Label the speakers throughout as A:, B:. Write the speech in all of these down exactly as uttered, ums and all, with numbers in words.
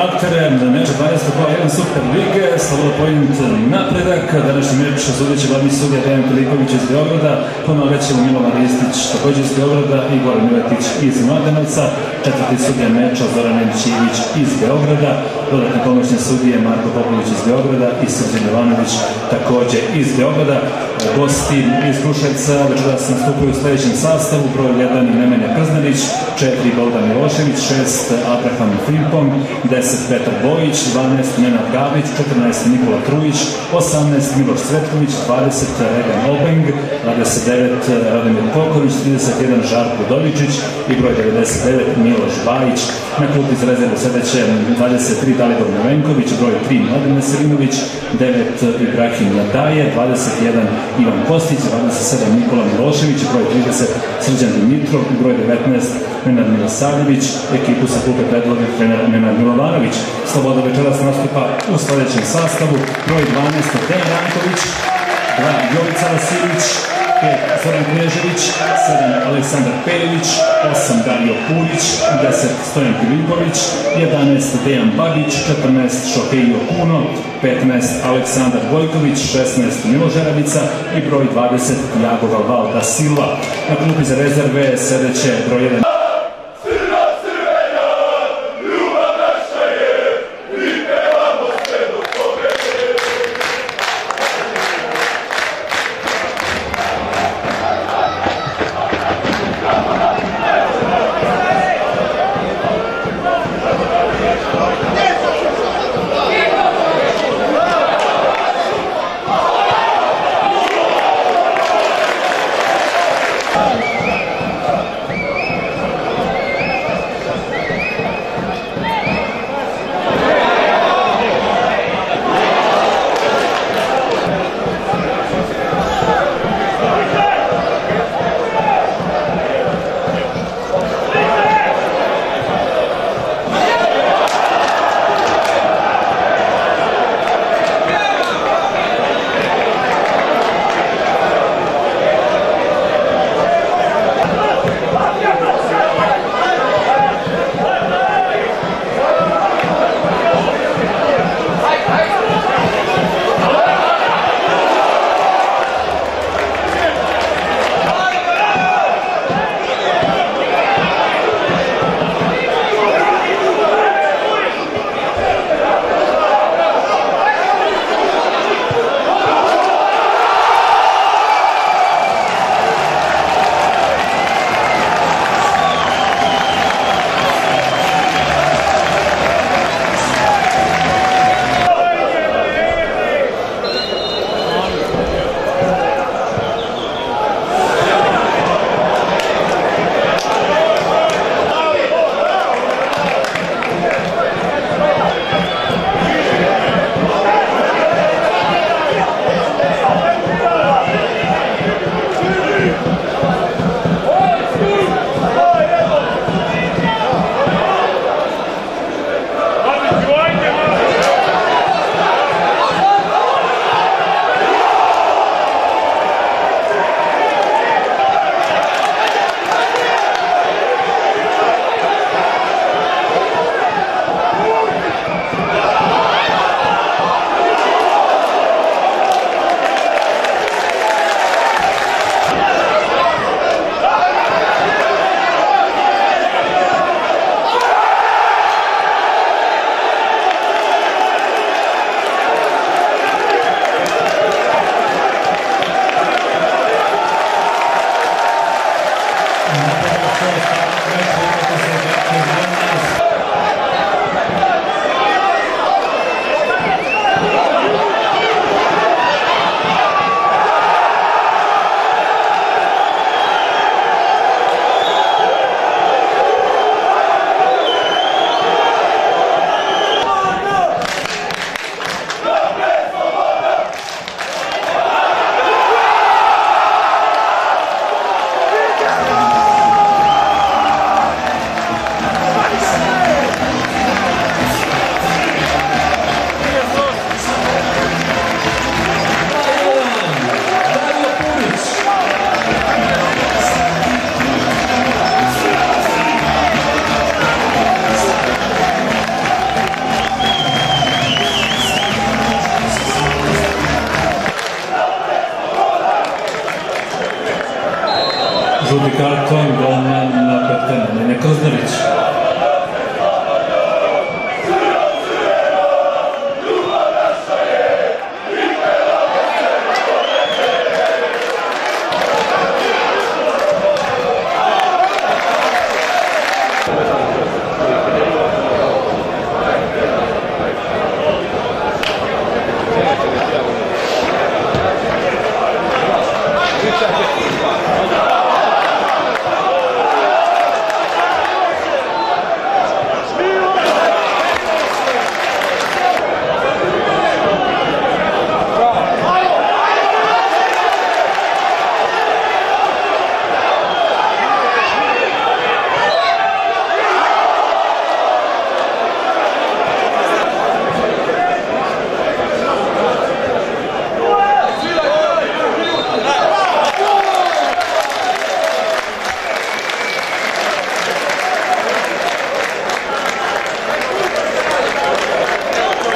A: aktere meča dvanaest jedan Super Lige, Sloboda Point napredak. Današnji meč sudeći glavni sudija Dejan Filipović iz Beograda, ponovit ćemo Milovan Ristić također iz Beograda i Goran Miletić iz Mladenovca. Četvrti sudija meča Zoran Emčivić iz Beograda, dodatne pomoćne sudije Marko Popović iz Beograda i Srđan Jovanović također iz Beograda. Gosti iz Kruševca večeras nastupaju u sledećem sastavu: broj jedan Nemanja Krznarić, četiri Bogdan Milošević, šest Abraham Frimpong, deset Petar Bojić, dvanaest Nenad Gabrić, četrnaest Nikola Trujić, osamnaest Miloš Cvetković, dvadeset Regan Obeng, dvadeset devet Radomir Poković, trideset jedan Žarko Dovičić i broj devedeset devet Miloš Bajić. Na klupi iz rezerve sedeće dvadeset tri Dalibor Nevenković, broj tri Mladen Veselinović, devet Ibrahim Nadaje, dvadeset jedan Ivan Kostić, dvadeset sedam Nikola Milošević, broj trideset Srđan Dimitrov, broj devetnaest Nenad Milosavljević. Ekipu sa klupe predvodi trener Nenad Milovanović. Sloboda večeras nastupa u sledećem sastavu: broj dvanaest Dejan Janković, dva Jovica Vasilić, pet Zoran Knežević, sedam Aleksandar Pejević, osam Dario Purić, deset Stojan Filipović, jedanaest Dejan Babić, četrnaest Šokejo Kuno, petnaest Aleksandar Vojković, šesnaest Milo Žeravica i broj dvadeset Jago Valvalda Silva. Na klupi za rezerve sedeće broj jedan karton, golman napretka Nemanja Krznarić.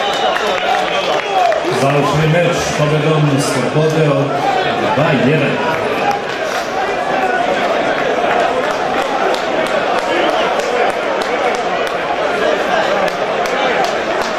A: Završni meč s pobedom Slobode od dva jedan.